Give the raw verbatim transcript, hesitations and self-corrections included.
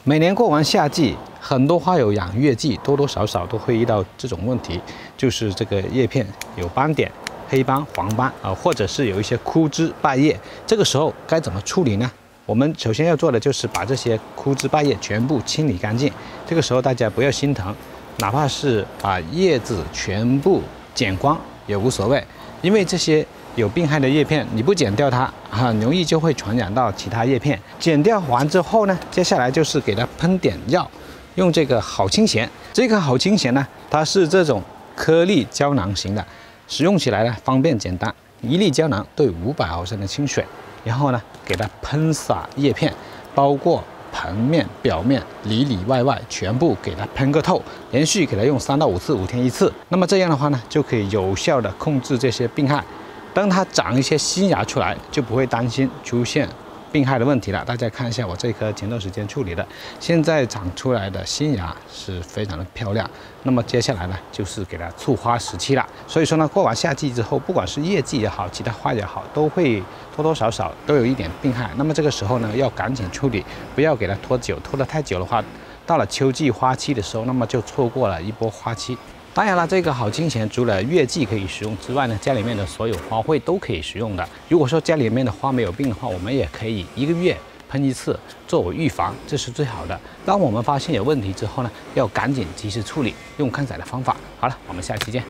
每年过完夏季，很多花友养月季，多多少少都会遇到这种问题，就是这个叶片有斑点、黑斑、黄斑啊，或者是有一些枯枝败叶。这个时候该怎么处理呢？我们首先要做的就是把这些枯枝败叶全部清理干净。这个时候大家不要心疼，哪怕是把叶子全部剪光也无所谓，因为这些有病害的叶片，你不剪掉它，很容易就会传染到其他叶片。剪掉完之后呢，接下来就是给它喷点药，用这个好清咸。这个好清咸呢，它是这种颗粒胶囊型的，使用起来呢方便简单。一粒胶囊兑五百毫升的清水，然后呢给它喷洒叶片，包括盆面、表面里里外外全部给它喷个透，连续给它用三到五次，五天一次。那么这样的话呢，就可以有效的控制这些病害。当它长一些新芽出来，就不会担心出现病害的问题了。大家看一下我这棵前段时间处理的，现在长出来的新芽是非常的漂亮。那么接下来呢，就是给它促花时期了。所以说呢，过完夏季之后，不管是叶季也好，其他花也好，都会多多少少都有一点病害。那么这个时候呢，要赶紧处理，不要给它拖久，拖得太久的话，到了秋季花期的时候，那么就错过了一波花期。当然了，这个好清咸除了月季可以使用之外呢，家里面的所有花卉都可以使用的。如果说家里面的花没有病的话，我们也可以一个月喷一次作为预防，这是最好的。当我们发现有问题之后呢，要赶紧及时处理，用看仔的方法。好了，我们下期见。